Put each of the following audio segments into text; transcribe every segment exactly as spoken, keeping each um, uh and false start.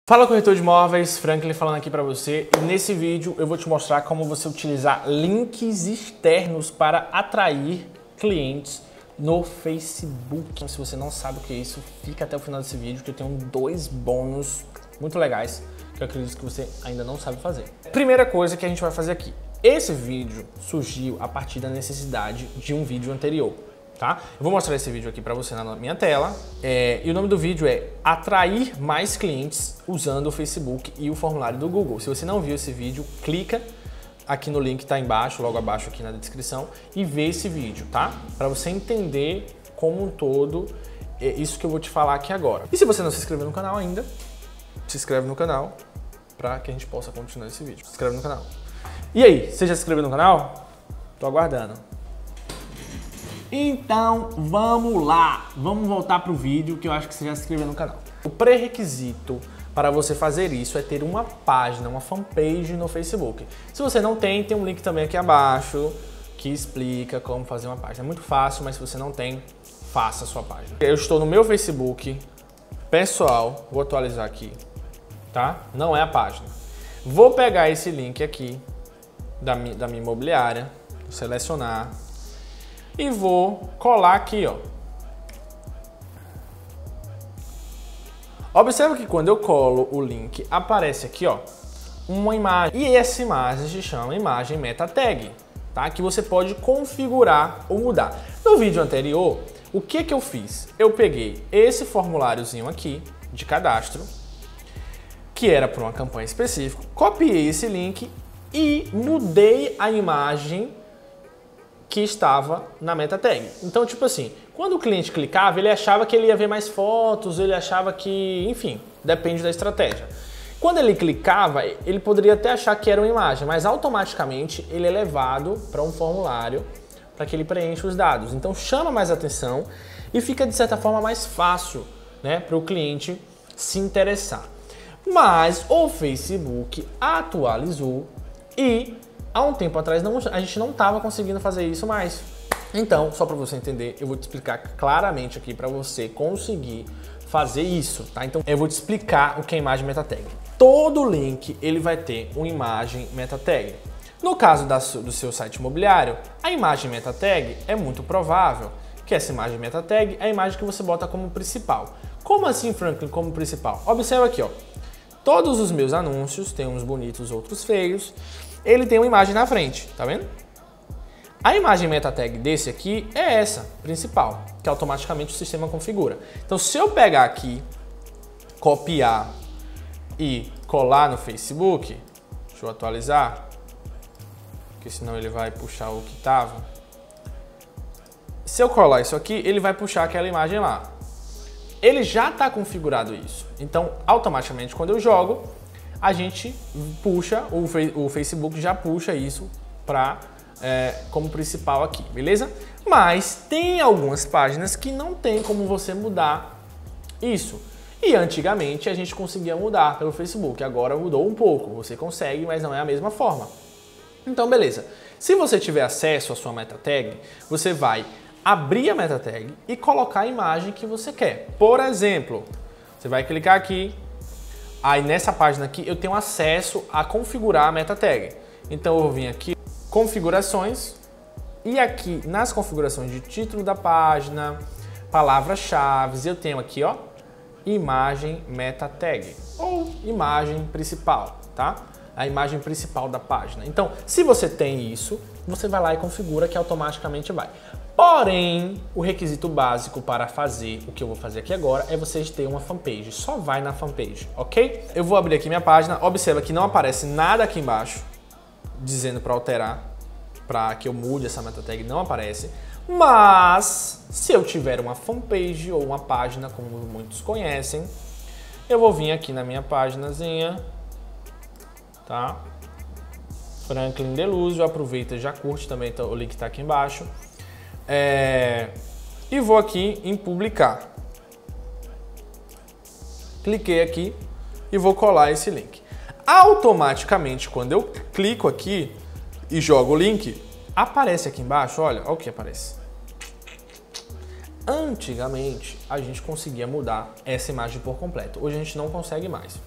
Fala, corretor de imóveis, Franklin falando aqui para você, e nesse vídeo eu vou te mostrar como você utilizar links externos para atrair clientes no Facebook. Se você não sabe o que é isso, fica até o final desse vídeo que eu tenho dois bônus muito legais que eu acredito que você ainda não sabe fazer. Primeira coisa que a gente vai fazer aqui, esse vídeo surgiu a partir da necessidade de um vídeo anterior. Tá? Eu vou mostrar esse vídeo aqui para você na minha tela é, e o nome do vídeo é Atrair mais clientes usando o Facebook e o formulário do Google. Se você não viu esse vídeo, clica aqui no link que está embaixo, logo abaixo aqui na descrição e vê esse vídeo, tá? Para você entender como um todo é isso que eu vou te falar aqui agora. E se você não se inscreveu no canal ainda, se inscreve no canal para que a gente possa continuar esse vídeo. Se inscreve no canal. E aí, você já se inscreveu no canal? Tô aguardando. Então, vamos lá! Vamos voltar para o vídeo que eu acho que você já se inscreveu no canal. O pré-requisito para você fazer isso é ter uma página, uma fanpage no Facebook. Se você não tem, tem um link também aqui abaixo que explica como fazer uma página. É muito fácil, mas se você não tem, faça a sua página. Eu estou no meu Facebook pessoal, vou atualizar aqui, tá? Não é a página. Vou pegar esse link aqui da minha, da minha imobiliária, vou selecionar e vou colar aqui, ó. Observa que quando eu colo o link, aparece aqui, ó, uma imagem. E essa imagem se chama imagem meta tag, tá? Que você pode configurar ou mudar. No vídeo anterior, o que que eu fiz? Eu peguei esse formuláriozinho aqui de cadastro, que era para uma campanha específica, copiei esse link e mudei a imagem que estava na meta tag. Então, tipo assim, quando o cliente clicava, ele achava que ele ia ver mais fotos, ele achava que, enfim, depende da estratégia. Quando ele clicava, ele poderia até achar que era uma imagem, mas automaticamente ele é levado para um formulário para que ele preencha os dados. Então, chama mais atenção e fica, de certa forma, mais fácil, né, para o cliente se interessar. Mas o Facebook atualizou e há um tempo atrás não, a gente não estava conseguindo fazer isso mais. Então, só para você entender, eu vou te explicar claramente aqui para você conseguir fazer isso, tá? Então, eu vou te explicar o que é imagem meta tag. Todo link ele vai ter uma imagem meta tag. No caso da, do seu site imobiliário, a imagem meta tag é muito provável que essa imagem meta tag é a imagem que você bota como principal. Como assim, Franklin, como principal? Observa aqui, ó. Todos os meus anúncios, tem uns bonitos, outros feios, ele tem uma imagem na frente, tá vendo? A imagem meta tag desse aqui é essa, principal, que automaticamente o sistema configura. Então, se eu pegar aqui, copiar e colar no Facebook, deixa eu atualizar, porque senão ele vai puxar o que estava. Se eu colar isso aqui, ele vai puxar aquela imagem lá. Ele já está configurado isso. Então, automaticamente, quando eu jogo, a gente puxa, o Facebook já puxa isso para é, como principal aqui, beleza? Mas tem algumas páginas que não tem como você mudar isso. E antigamente a gente conseguia mudar pelo Facebook, agora mudou um pouco, você consegue, mas não é a mesma forma. Então, beleza. Se você tiver acesso à sua meta tag, você vai abrir a meta tag e colocar a imagem que você quer. Por exemplo, você vai clicar aqui. Aí nessa página aqui eu tenho acesso a configurar a meta tag. Então eu vou vir aqui, configurações, e aqui nas configurações de título da página, palavras-chave, eu tenho aqui, ó, imagem meta tag ou imagem principal, tá? A imagem principal da página. Então, se você tem isso, você vai lá e configura que automaticamente vai. Porém, o requisito básico para fazer o que eu vou fazer aqui agora é você ter uma fanpage. Só vai na fanpage, ok? Eu vou abrir aqui minha página. Observa que não aparece nada aqui embaixo dizendo para alterar, para que eu mude essa meta tag, não aparece. Mas, se eu tiver uma fanpage ou uma página, como muitos conhecem, eu vou vir aqui na minha paginazinha, tá? Franklin Deluzio, aproveita e já curte também, o link está aqui embaixo. É, e vou aqui em publicar. Cliquei aqui e vou colar esse link. Automaticamente, quando eu clico aqui e jogo o link, aparece aqui embaixo, olha, olha o que aparece. Antigamente, a gente conseguia mudar essa imagem por completo. Hoje a gente não consegue mais.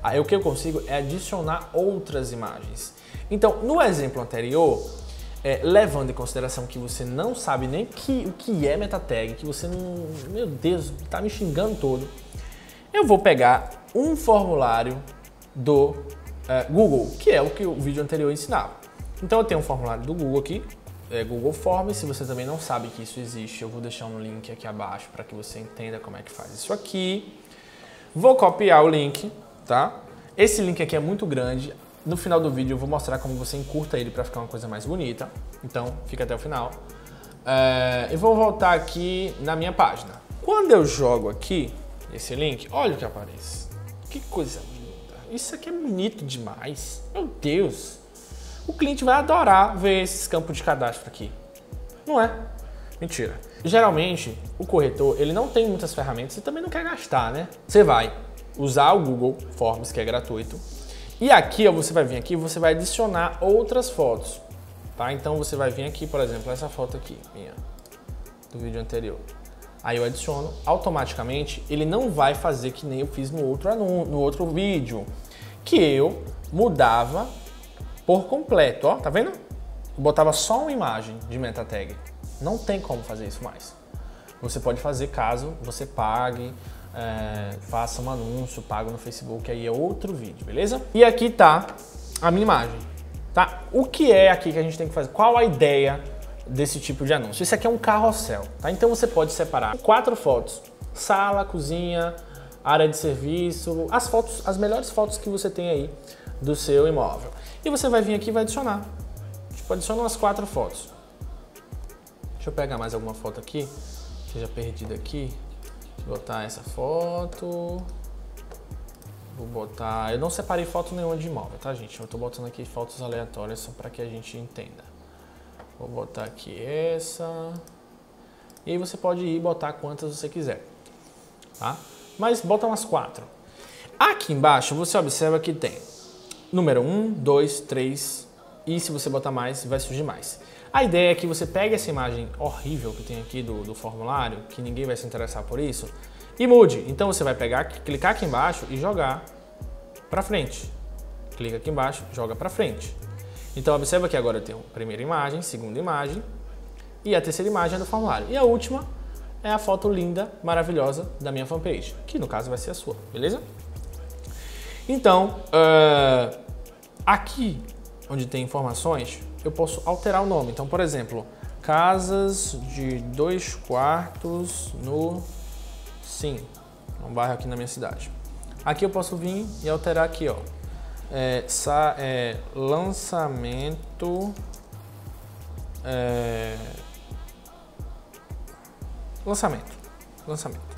Aí o que eu consigo é adicionar outras imagens. Então, no exemplo anterior, é, levando em consideração que você não sabe nem que, o que é meta tag, que você não... Meu Deus, tá me xingando todo. Eu vou pegar um formulário do é, Google, que é o que o vídeo anterior ensinava. Então eu tenho um formulário do Google aqui, é Google Forms. Se você também não sabe que isso existe, eu vou deixar um link aqui abaixo para que você entenda como é que faz isso aqui. Vou copiar o link, tá? Esse link aqui é muito grande. No final do vídeo eu vou mostrar como você encurta ele para ficar uma coisa mais bonita. Então fica até o final. É, e vou voltar aqui na minha página. Quando eu jogo aqui esse link, olha o que aparece. Que coisa linda. Isso aqui é bonito demais. Meu Deus. O cliente vai adorar ver esses campos de cadastro aqui. Não é? Mentira. Geralmente, o corretor ele não tem muitas ferramentas e também não quer gastar, né? Você vai usar o Google Forms, que é gratuito. E aqui, ó, você vai vir aqui e você vai adicionar outras fotos. Tá? Então você vai vir aqui, por exemplo, essa foto aqui, minha, do vídeo anterior. Aí eu adiciono, automaticamente ele não vai fazer que nem eu fiz no outro, no outro vídeo, que eu mudava por completo, ó, tá vendo? Eu botava só uma imagem de meta tag. Não tem como fazer isso mais. Você pode fazer caso você pague, é, faça um anúncio, pague no Facebook, aí é outro vídeo, beleza? E aqui tá a minha imagem, tá? O que é aqui que a gente tem que fazer? Qual a ideia desse tipo de anúncio? Esse aqui é um carrossel, tá? Então você pode separar quatro fotos: sala, cozinha, área de serviço, as fotos, as melhores fotos que você tem aí do seu imóvel. E você vai vir aqui e vai adicionar. Tipo, adiciona umas quatro fotos. Deixa eu pegar mais alguma foto aqui, seja perdida aqui. Vou botar essa foto. Vou botar... Eu não separei foto nenhuma de imóvel, tá, gente? Eu tô botando aqui fotos aleatórias só para que a gente entenda. Vou botar aqui essa. E aí você pode ir botar quantas você quiser, tá? Mas bota umas quatro. Aqui embaixo você observa que tem número um, dois, três, e se você botar mais, vai surgir mais. A ideia é que você pegue essa imagem horrível que tem aqui do, do formulário, que ninguém vai se interessar por isso, e mude. Então você vai pegar, clicar aqui embaixo e jogar para frente. Clica aqui embaixo, joga para frente. Então observa que agora eu tenho a primeira imagem, segunda imagem, e a terceira imagem é do formulário. E a última é a foto linda, maravilhosa da minha fanpage, que no caso vai ser a sua, beleza? Então, uh, aqui onde tem informações, eu posso alterar o nome. Então, por exemplo, casas de dois quartos no Sim, um bairro aqui na minha cidade. Aqui eu posso vir e alterar aqui, ó, é, sa, é, lançamento, é, lançamento, lançamento.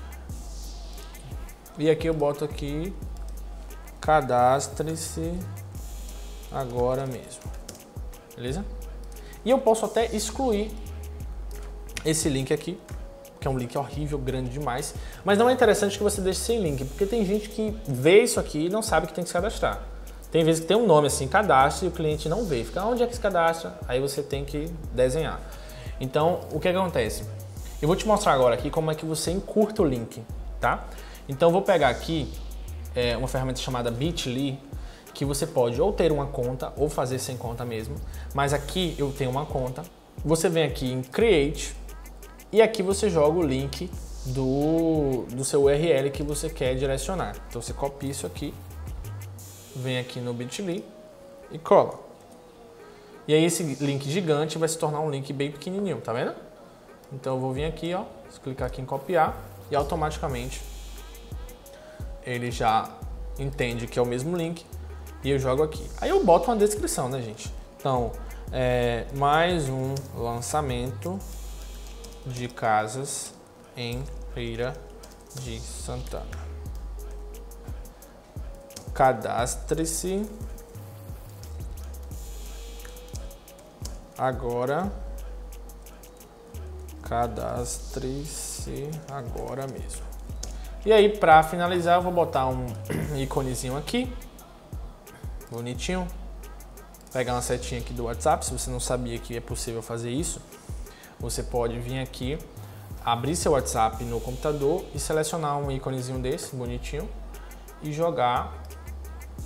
E aqui eu boto aqui, cadastre-se agora mesmo, beleza? E eu posso até excluir esse link aqui, que é um link horrível, grande demais, mas não é interessante que você deixe sem link, porque tem gente que vê isso aqui e não sabe que tem que se cadastrar. Tem vezes que tem um nome assim, cadastre, e o cliente não vê, fica onde é que se cadastra, aí você tem que desenhar. Então, o que acontece? Eu vou te mostrar agora aqui como é que você encurta o link, tá? Então, eu vou pegar aqui é, uma ferramenta chamada Bitly, que você pode ou ter uma conta ou fazer sem conta mesmo, mas aqui eu tenho uma conta. Você vem aqui em Create e aqui você joga o link do, do seu U R L que você quer direcionar. Então você copia isso aqui, vem aqui no Bitly e cola. E aí esse link gigante vai se tornar um link bem pequenininho, tá vendo? Então eu vou vir aqui, ó, clicar aqui em copiar e automaticamente ele já entende que é o mesmo link e eu jogo aqui. Aí eu boto uma descrição, né, gente? Então, é mais um lançamento de casas em Feira de Santana. Cadastre-se agora. Cadastre-se agora mesmo. E aí, para finalizar, eu vou botar um iconezinho aqui, bonitinho. Pegar uma setinha aqui do WhatsApp. Se você não sabia que é possível fazer isso, você pode vir aqui, abrir seu WhatsApp no computador e selecionar um iconezinho desse, bonitinho, e jogar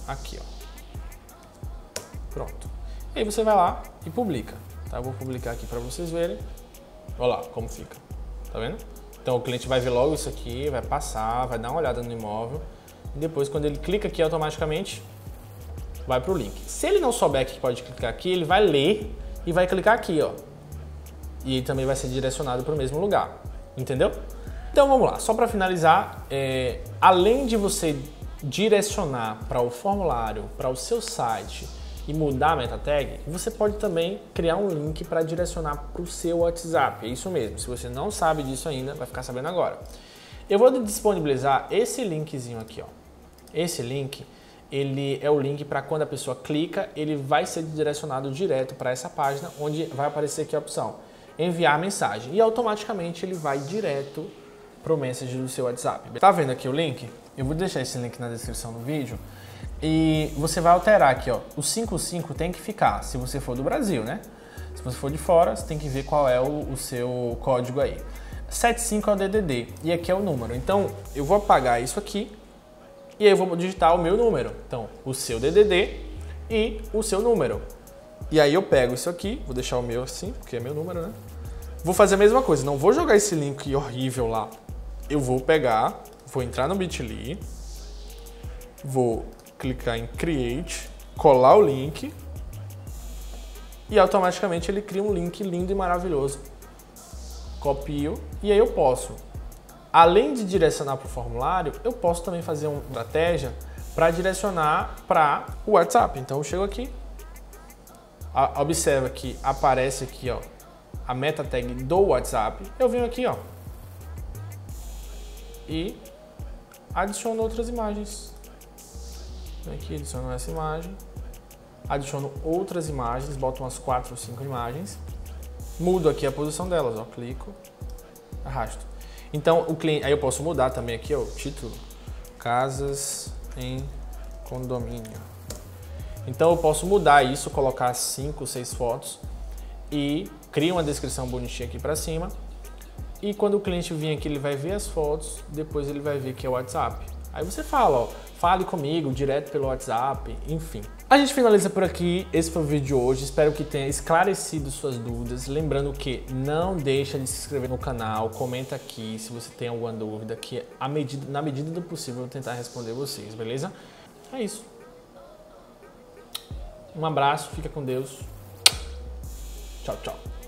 aqui, ó. Pronto. E aí você vai lá e publica, tá? Eu vou publicar aqui para vocês verem. Olha lá como fica, tá vendo? Então o cliente vai ver logo isso aqui, vai passar, vai dar uma olhada no imóvel e depois quando ele clica aqui automaticamente vai para o link. Se ele não souber que pode clicar aqui, ele vai ler e vai clicar aqui, ó. E ele também vai ser direcionado para o mesmo lugar, entendeu? Então vamos lá, só para finalizar, é, além de você direcionar para o formulário, para o seu site e mudar a meta tag, você pode também criar um link para direcionar para o seu WhatsApp. É isso mesmo, se você não sabe disso ainda, vai ficar sabendo agora. Eu vou disponibilizar esse linkzinho aqui, ó. Esse link, ele é o link para quando a pessoa clica, ele vai ser direcionado direto para essa página, onde vai aparecer aqui a opção enviar mensagem e automaticamente ele vai direto para o message do seu WhatsApp. Tá vendo aqui o link? Eu vou deixar esse link na descrição do vídeo. E você vai alterar aqui, ó, o cinquenta e cinco tem que ficar, se você for do Brasil, né? Se você for de fora, você tem que ver qual é o, o seu código aí. setenta e cinco é o D D D e aqui é o número. Então, eu vou apagar isso aqui e aí eu vou digitar o meu número. Então, o seu D D D e o seu número. E aí eu pego isso aqui, vou deixar o meu assim, porque é meu número, né? Vou fazer a mesma coisa, não vou jogar esse link horrível lá. Eu vou pegar, vou entrar no Bitly, vou clicar em Create, colar o link e automaticamente ele cria um link lindo e maravilhoso. Copio e aí eu posso, além de direcionar para o formulário, eu posso também fazer uma estratégia para direcionar para o WhatsApp. Então eu chego aqui, observa que aparece aqui, ó, a meta tag do WhatsApp. Eu venho aqui, ó, e adiciono outras imagens. Aqui adiciono essa imagem, adiciono outras imagens, boto umas quatro ou cinco imagens, mudo aqui a posição delas, ó, clico, arrasto. Então o cliente, aí eu posso mudar também aqui, ó, o título, casas em condomínio. Então eu posso mudar isso, colocar cinco, seis fotos e cria uma descrição bonitinha aqui para cima. E quando o cliente vir aqui, ele vai ver as fotos, depois ele vai ver que é o WhatsApp. Aí você fala, ó, fale comigo direto pelo WhatsApp, enfim. A gente finaliza por aqui, esse foi o vídeo de hoje, espero que tenha esclarecido suas dúvidas. Lembrando que não deixa de se inscrever no canal, comenta aqui se você tem alguma dúvida, que a medida, na medida do possível eu vou tentar responder vocês, beleza? É isso. Um abraço, fica com Deus. Tchau, tchau.